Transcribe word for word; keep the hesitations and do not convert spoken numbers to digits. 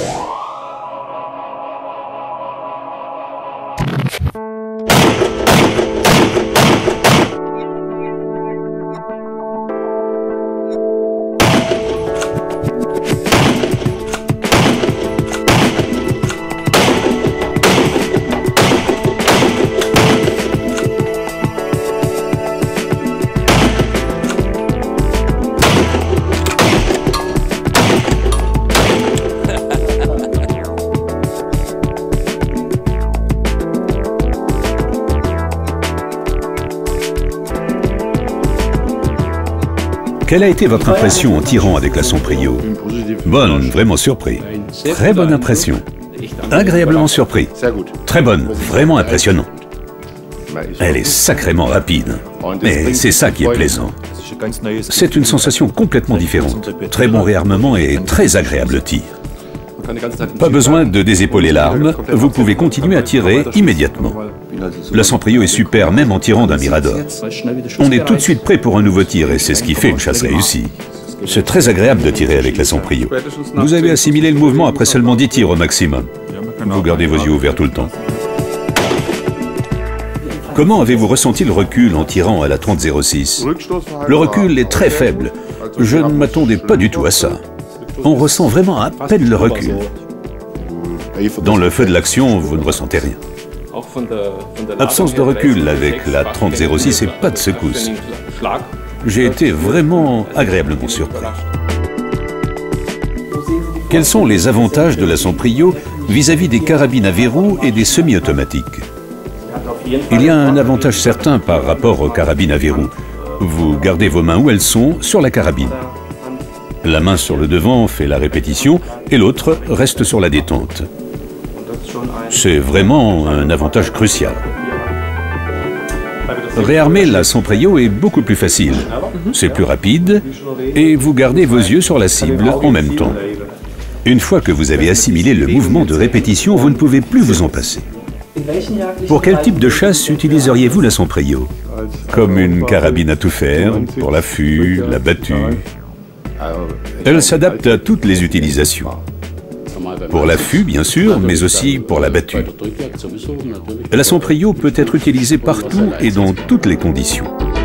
Quelle a été votre impression en tirant avec la Somprio? Bonne, vraiment surpris. Très bonne impression. Agréablement surpris. Très bonne, vraiment impressionnant. Elle est sacrément rapide. Et c'est ça qui est plaisant. C'est une sensation complètement différente. Très bon réarmement et très agréable tir. Pas besoin de désépauler l'arme, vous pouvez continuer à tirer immédiatement. La Somprio est super même en tirant d'un Mirador. On est tout de suite prêt pour un nouveau tir et c'est ce qui fait une chasse réussie. C'est très agréable de tirer avec la Somprio. Vous avez assimilé le mouvement après seulement dix tirs au maximum. Vous gardez vos yeux ouverts tout le temps. Comment avez-vous ressenti le recul en tirant à la trente zéro six? Le recul est très faible. Je ne m'attendais pas du tout à ça. On ressent vraiment à peine le recul. Dans le feu de l'action, vous ne ressentez rien. Absence de recul avec la trente zéro six et pas de secousse. J'ai été vraiment agréablement surpris. Quels sont les avantages de la Somprio vis-à-vis des carabines à verrou et des semi-automatiques? Il y a un avantage certain par rapport aux carabines à verrou. Vous gardez vos mains où elles sont, sur la carabine. La main sur le devant fait la répétition et l'autre reste sur la détente. C'est vraiment un avantage crucial. Réarmer la Somprio est beaucoup plus facile. C'est plus rapide et vous gardez vos yeux sur la cible en même temps. Une fois que vous avez assimilé le mouvement de répétition, vous ne pouvez plus vous en passer. Pour quel type de chasse utiliseriez-vous la Somprio? Comme une carabine à tout faire, pour l'affût, la battue. Elle s'adapte à toutes les utilisations. Pour l'affût, bien sûr, mais aussi pour la battue. La Somprio peut être utilisée partout et dans toutes les conditions.